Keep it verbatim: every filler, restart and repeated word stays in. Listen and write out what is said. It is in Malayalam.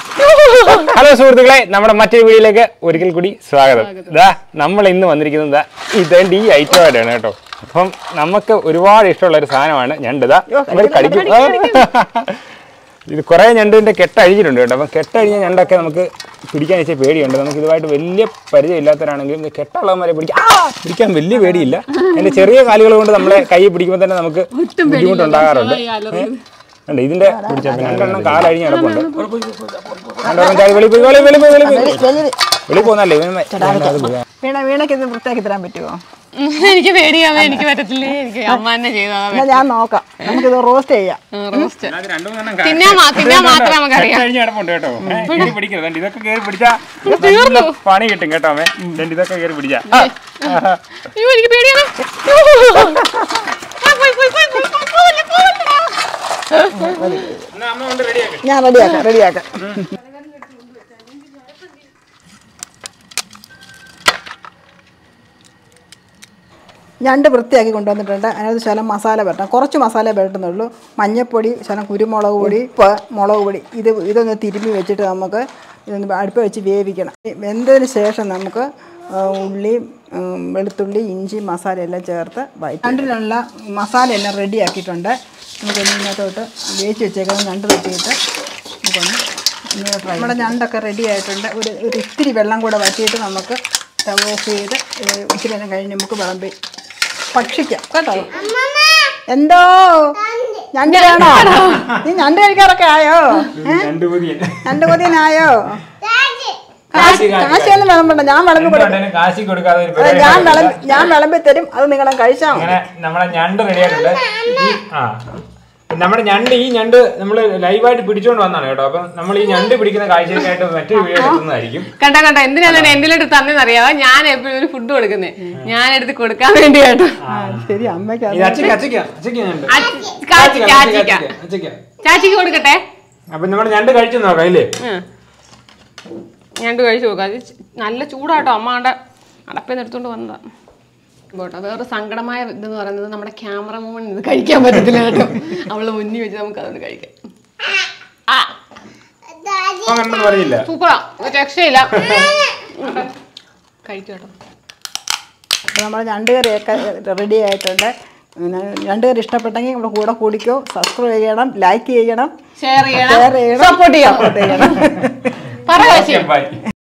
ഹലോ സുഹൃത്തുക്കളെ, നമ്മുടെ മറ്റൊരു വീഡിയോയിലേക്ക് ഒരിക്കൽ കൂടി സ്വാഗതം. ഇതാ നമ്മൾ ഇന്ന് വന്നിരിക്കുന്നത് ഇതേണ്ട ഈ ഐറ്റമായിട്ടാണ് കേട്ടോ. അപ്പം നമുക്ക് ഒരുപാട് ഇഷ്ടമുള്ള ഒരു സാധനമാണ് ഞണ്ട്. ഇതാ നമ്മൾ കടിക്കും. ഇത് കുറേ ഞണ്ടിൻ്റെ കെട്ടഴിഞ്ഞിട്ടുണ്ട് കേട്ടോ. അപ്പം കെട്ടഴിഞ്ഞ ഞണ്ടൊക്കെ നമുക്ക് പിടിക്കാൻ വെച്ചാൽ പേടിയുണ്ട്. നമുക്ക് ഇതുമായിട്ട് വലിയ പരിചയം ഇല്ലാത്തവരാണെങ്കിലും കെട്ടുള്ളവന്മാരെ പിടിക്കാൻ പിടിക്കാൻ വലിയ പേടിയില്ല. എൻ്റെ ചെറിയ കാലുകൾ കൊണ്ട് നമ്മളെ കൈ പിടിക്കുമ്പോൾ തന്നെ നമുക്ക് ബുദ്ധിമുട്ടുണ്ടാകാറുണ്ട്. ഇതിന്റെ രണ്ടെണ്ണം കാലഴിഞ്ഞ് കിടപ്പുണ്ട്. വെളി പോന്നല്ലേ വീണയ്ക്ക് ഇത് വൃത്തിയാക്കി തരാൻ പറ്റുമോ? എനിക്ക് പേടിയാവേ, എനിക്ക് പറ്റത്തില്ലേ. എനിക്ക് അമ്മ തന്നെ ചെയ്താ ഞാൻ നോക്കാം. നമുക്കിത് റോസ്റ്റ് ചെയ്യാം. തിന്നാൻ മാത്രമേ നമുക്കറിയാം. ഇതൊക്കെ കയറി പിടിച്ചാ പണി കിട്ടും കേട്ടോ. അമ്മേ ഇതൊക്കെ കയറി പിടിച്ചാ എനിക്ക് പേടിയാണ്. ഞാൻ റെഡിയാക്കാം റെഡിയാക്കാം ഞണ്ട് വൃത്തിയാക്കി കൊണ്ടുവന്നിട്ടുണ്ട്. അതിനകത്ത് ശകലം മസാല പുരട്ടാം. കുറച്ച് മസാല പുരട്ടുന്നുള്ളൂ. മഞ്ഞൾപ്പൊടി, ശകലം കുരുമുളക് പൊടി, ഉപ്പ്, മുളക് പൊടി. ഇത് ഇതൊന്ന് തിരുമ്മി വെച്ചിട്ട് നമുക്ക് ഇതൊന്ന് അടുപ്പ് വെച്ച് വേവിക്കണം. വെന്തതിന് ശേഷം നമുക്ക് ഉള്ളി, വെളുത്തുള്ളി, ഇഞ്ചി, മസാല എല്ലാം ചേർത്ത് വഴറ്റി ഞണ്ടിനുള്ള മസാല എല്ലാം റെഡിയാക്കിയിട്ടുണ്ട്. നമുക്ക് ഇതിനകത്തോട്ട് വേവിച്ച് വെച്ചേക്കുന്നത് ഞണ്ട് തട്ടിയിട്ട് നമുക്കൊന്ന് നമ്മുടെ ഞണ്ടൊക്കെ റെഡി ആയിട്ടുണ്ട്. ഒരു ഒരു ഇത്തിരി വെള്ളം കൂടെ വറ്റിയിട്ട് നമുക്ക് സ്റ്റവ് ഓഫ് ചെയ്ത് ഇത്തിരി നേരം കഴിഞ്ഞ് നമുക്ക് വിളമ്പി ഭക്ഷിക്കാം കേട്ടോ. എന്തോ ഞണ്ട് വേണോ? നീ ഞണ്ട് കഴിക്കാറൊക്കെ ആയോ? ഞണ്ട് കൊതിയനായോ? കാശൊന്നും വിളമ്പണ്ട, ഞാൻ വിളമ്പി കൊടുക്കും. ഞാൻ വിളമ്പി ഞാൻ വിളമ്പി തരും. അത് നിങ്ങളെ കഴിച്ചാൽ നമ്മളെ ഞണ്ട് റെഡിയായിട്ടുണ്ട്. നമ്മുടെ ഞണ്ട് ഈ ഞണ്ട് നമ്മൾ ലൈവായിട്ട് പിടിച്ചോണ്ട് വന്നാണ് കേട്ടോ. അപ്പൊ നമ്മൾ ഈ ഞണ്ട് പിടിക്കുന്ന കാഴ്ചയ്ക്കായിട്ട് മറ്റൊരു വീഡിയോ എടുക്കുന്നതായിരിക്കും. കണ്ട കണ്ട എന്തിനാണ് എന്തിലോട്ട് തന്നെന്ന് അറിയാവോ? ഞാൻ എപ്പോഴും ഒരു ഫുഡ് കൊടുക്കുന്നേ, ഞാൻ എടുത്ത് കൊടുക്കാൻ വേണ്ടി കേട്ടോ. ശരി, അമ്മയ്ക്ക് ചാച്ചിക്ക് കൊടുക്കട്ടെ. അപ്പൊ നമ്മുടെ ഞണ്ട് കഴിച്ചു നോക്കാം ഇല്ലേ? ഞണ്ട് കഴിച്ചു നോക്കാം. അത് നല്ല ചൂടാട്ടോ. അമ്മാണ്ട അടപ്പേന്ന് എടുത്തോണ്ട് വന്നതാ കേട്ടോ. വേറെ സങ്കടമായ ഇതെന്ന് പറയുന്നത് നമ്മുടെ ക്യാമറ മൂവൻ ഇത് കഴിക്കാൻ പറ്റത്തില്ല കേട്ടോ. അവള് മുന്നിൽ വെച്ച് നമുക്ക് അതുകൊണ്ട് കഴിക്കാം. സൂപ്പറാ, രക്ഷയില്ല. കഴിക്കട്ടോ. നമ്മുടെ ഞണ്ട് കറിയൊക്കെ റെഡി ആയിട്ടുണ്ട്. ഞണ്ട് കറി ഇഷ്ടപ്പെട്ടെങ്കിൽ നമ്മുടെ കൂടെ കൂടിക്കോ. സബ്സ്ക്രൈബ് ചെയ്യണം, ലൈക്ക് ചെയ്യണം, ഷെയർ ചെയ്യണം, ഷെയർ ചെയ്യണം, സപ്പോർട്ട് ചെയ്യണം. സപ്പോർട്ട് ചെയ്യണം. പറയാ.